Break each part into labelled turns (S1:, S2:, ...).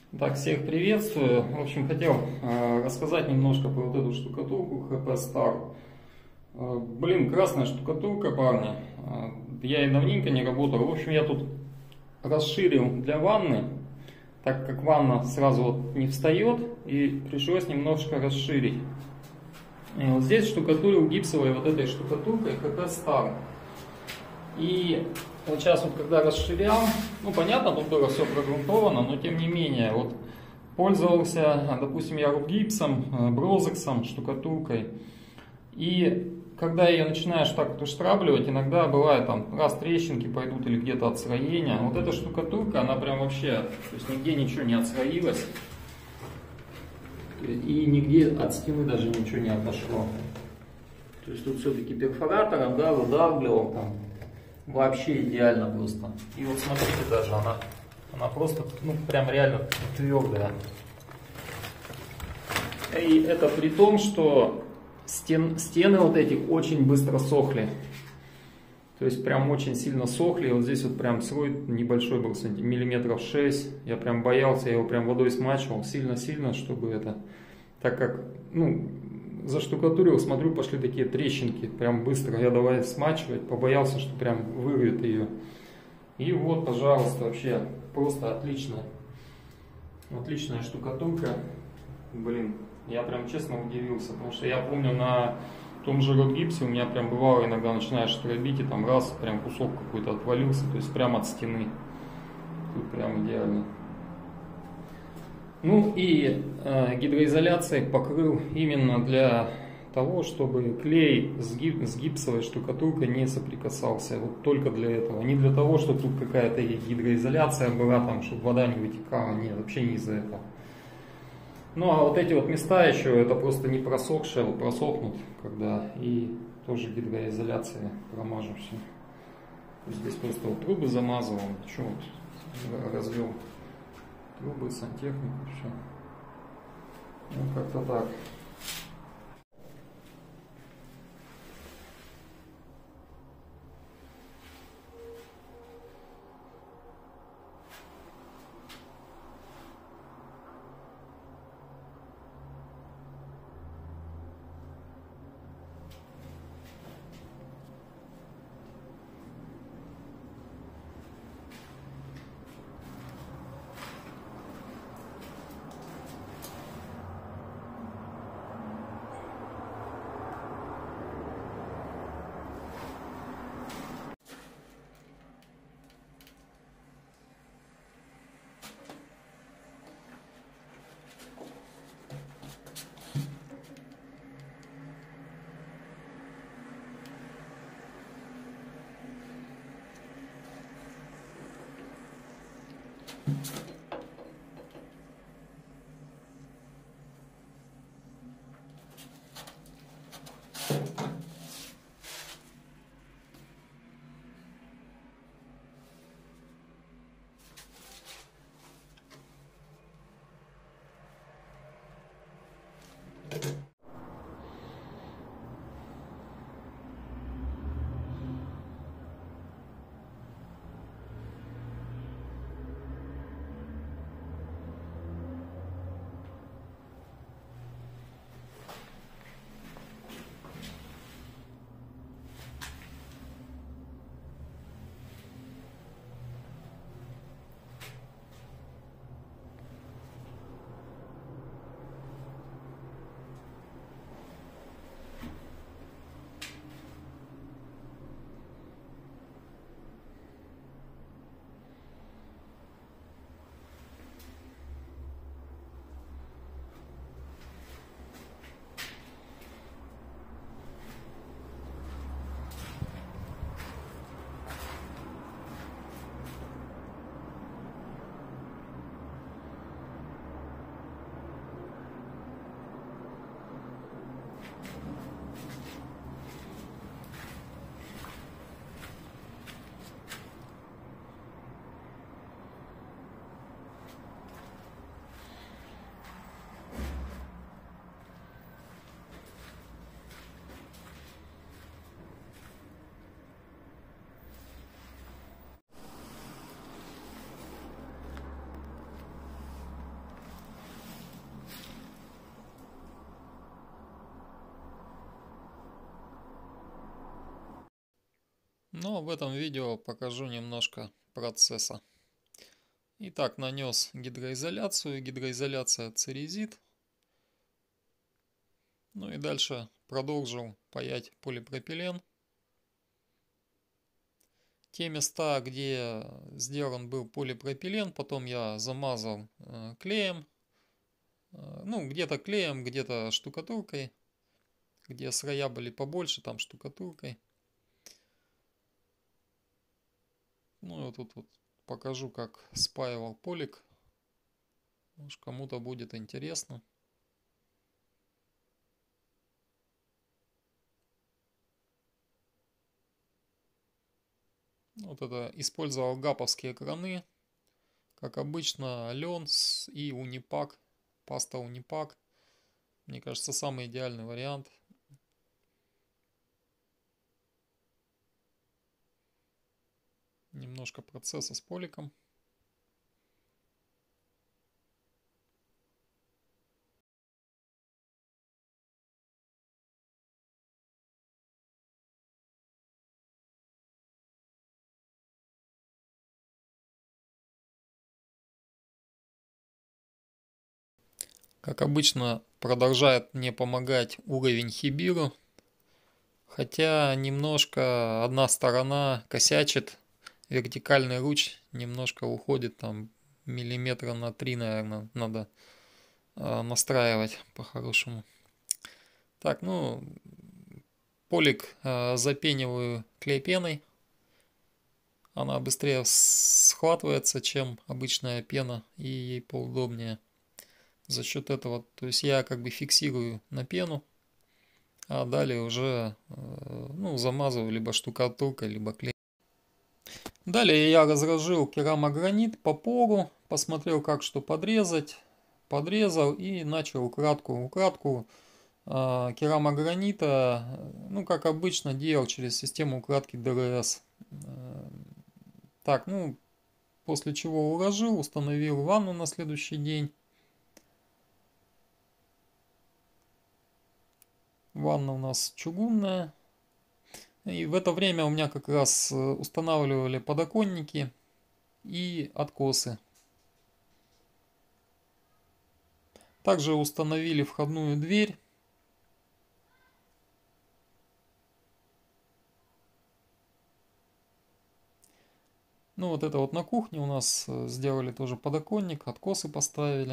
S1: Так, всех приветствую. В общем, хотел рассказать немножко про вот эту штукатурку HP Star. Блин, красная штукатурка, парни. Я и давненько не работал. В общем, я тут расширил для ванны, так как ванна сразу вот не встает, и пришлось немножко расширить. И вот здесь штукатурил гипсовой вот этой штукатуркой HP Star. И вот сейчас вот когда расширял, ну понятно, тут было все прогрунтовано, но тем не менее, вот пользовался, допустим, я гипсом, брозексом, штукатуркой. И когда ее начинаешь так вот уштрабливать, иногда бывает там раз трещинки пойдут или где-то отслоение. Вот эта штукатурка, она прям вообще, то есть нигде ничего не отслоилось. И нигде от стены даже ничего не отошло. То есть тут все-таки перфоратором, да, выдавливал там. Вообще идеально просто. И вот смотрите, даже она просто, ну прям реально твердая. И это при том, что стены вот эти очень быстро сохли. То есть прям очень сильно сохли. Вот здесь вот прям слой небольшой был, миллиметров 6. Я прям боялся, я его прям водой смачивал сильно-сильно, чтобы это... Так как, ну, заштукатурил, смотрю, пошли такие трещинки, прям быстро. Я давай смачивать, побоялся, что прям вырвет ее. И вот, пожалуйста, вообще просто отличная. Отличная штукатурка. Блин, я прям честно удивился, потому что я помню на том же ротгипсе у меня прям бывало иногда начинаешь тробить и там раз, прям кусок какой-то отвалился, то есть прям от стены. Тут прям идеально. Ну и гидроизоляцией покрыл именно для того, чтобы клей с гипсовой штукатуркой не соприкасался. Вот только для этого. Не для того, чтобы тут какая-то гидроизоляция была, там, чтобы вода не вытекала. Нет, вообще не из-за этого. Ну а вот эти вот места еще, это просто не просохшие, вот просохнут, когда и тоже гидроизоляцией промажу все. Здесь просто вот трубы замазывал, что вот развел. Трубы, сантехнику, все. Ну, как-то так. Но в этом видео покажу немножко процесса. Итак, нанес гидроизоляцию, гидроизоляция церезит. Ну и дальше продолжил паять полипропилен. Те места, где сделан был полипропилен, потом я замазал клеем. Ну, где-то клеем, где-то штукатуркой. Где слоя были побольше, там штукатуркой. Ну и вот тут вот покажу, как спаивал полик. Может, кому-то будет интересно. Вот это использовал гаповские краны. Как обычно, лен и унипак. Паста унипак. Мне кажется, самый идеальный вариант. Немножко процесса с поликом. Как обычно, продолжает мне помогать уровень Хибиру. Хотя немножко одна сторона косячит. Вертикальный луч немножко уходит, там миллиметра на 3, наверное, надо настраивать по-хорошему. Так, ну, полик запениваю клей-пеной. Она быстрее схватывается, чем обычная пена, и ей поудобнее. За счет этого, то есть я как бы фиксирую на пену, а далее уже ну, замазываю либо штукатуркой, либо клей. Далее я разложил керамогранит по пору, посмотрел, как что подрезать, подрезал и начал укладку керамогранита, ну, как обычно, делал через систему укладки ДРС. Так, ну, после чего уложил, установил ванну на следующий день. Ванна у нас чугунная. И в это время у меня как раз устанавливали подоконники и откосы. Также установили входную дверь. Ну вот это вот на кухне у нас сделали тоже подоконник, откосы поставили.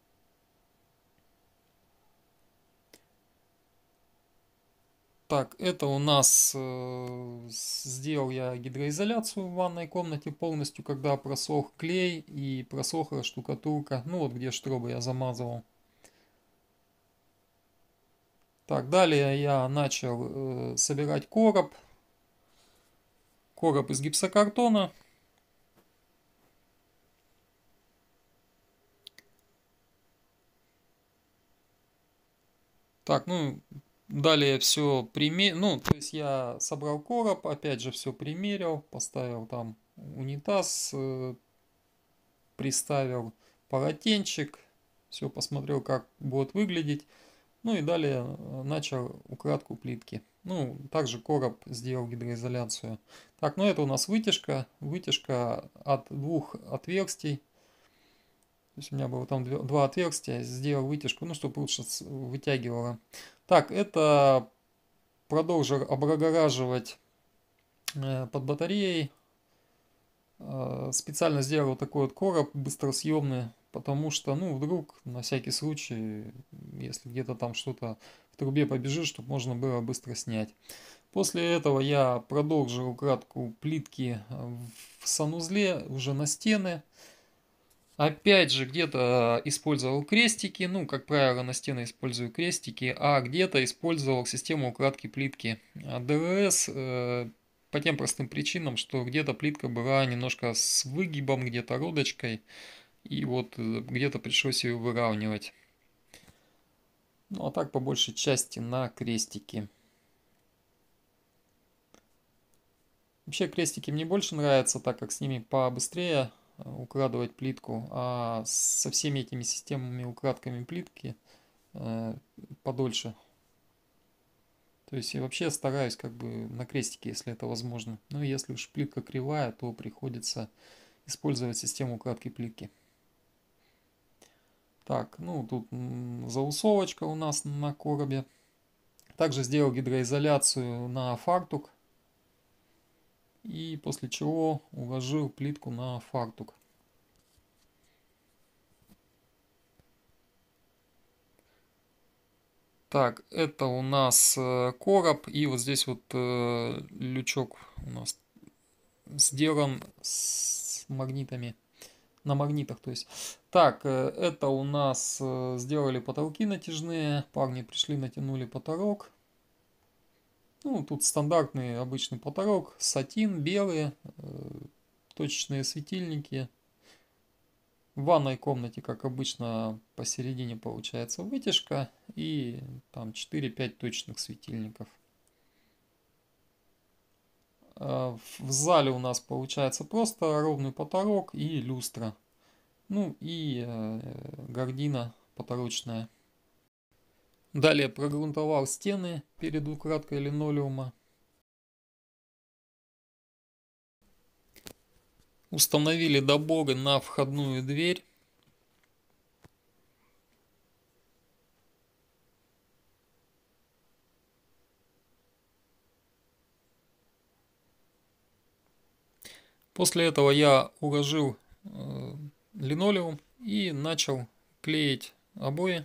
S1: Так, это у нас сделал я гидроизоляцию в ванной комнате полностью, когда просох клей и просохла штукатурка. Ну вот где штробы я замазывал. Так, далее я начал собирать короб. Короб из гипсокартона. Так, ну, далее все примерил. Ну, то есть я собрал короб, опять же все примерил, поставил там унитаз, приставил полотенчик, все посмотрел, как будет выглядеть. Ну и далее начал укладку плитки. Ну, также короб сделал гидроизоляцию. Так, ну это у нас вытяжка. Вытяжка от двух отверстий. То есть у меня было там два отверстия. Сделал вытяжку, ну, чтобы лучше вытягивало. Так, это продолжил облагораживать под батареей. Специально сделал такой вот короб быстросъемный, потому что, ну, вдруг, на всякий случай, если где-то там что-то в трубе побежит, чтобы можно было быстро снять. После этого я продолжил укладку плитки в санузле уже на стены. Опять же, где-то использовал крестики, ну, как правило, на стены использую крестики, а где-то использовал систему укладки плитки ДВС по тем простым причинам, что где-то плитка была немножко с выгибом, где-то родочкой, и вот где-то пришлось ее выравнивать. Ну, а так по большей части на крестики. Вообще крестики мне больше нравятся, так как с ними побыстрее укладывать плитку, а со всеми этими системами укладками плитки подольше. То есть я вообще стараюсь как бы на крестике, если это возможно. Но если уж плитка кривая, то приходится использовать систему укладки плитки. Так, ну тут заусовочка у нас на коробе. Также сделал гидроизоляцию на фартук. И после чего уложил плитку на фартук. Так, это у нас короб. И вот здесь вот лючок у нас сделан с магнитами. На магнитах, то есть. Так, это у нас сделали потолки натяжные. Парни пришли, натянули потолок. Ну, тут стандартный обычный потолок. Сатин, белые, точечные светильники. В ванной комнате, как обычно, посередине получается вытяжка. И там 4-5 точечных светильников. В зале у нас получается просто ровный потолок и люстра. Ну и гардина потолочная. Далее прогрунтовал стены перед укладкой линолеума. Установили доборы на входную дверь. После этого я уложил линолеум и начал клеить обои.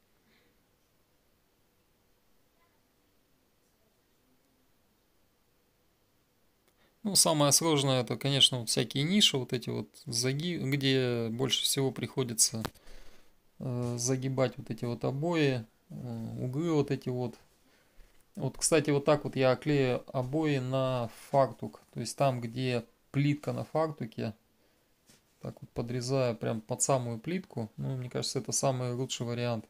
S1: Ну, самое сложное это, конечно, вот всякие ниши, вот эти вот загибы, где больше всего приходится загибать вот эти вот обои, углы вот эти вот. Вот, кстати, вот так вот я клею обои на фартук, то есть там, где плитка на фартуке, так вот подрезаю прям под самую плитку. Ну, мне кажется, это самый лучший вариант.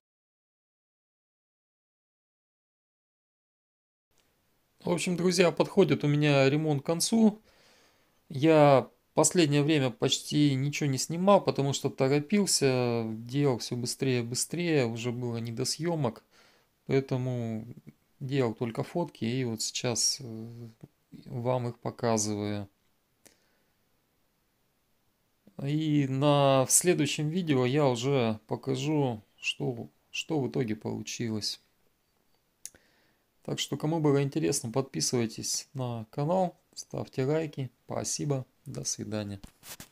S1: В общем, друзья, подходит у меня ремонт к концу. Я последнее время почти ничего не снимал, потому что торопился, делал все быстрее и быстрее, уже было не до съемок, поэтому делал только фотки и вот сейчас вам их показываю. И в следующем видео я уже покажу, что в итоге получилось. Так что, кому было интересно, подписывайтесь на канал, ставьте лайки. Спасибо, до свидания.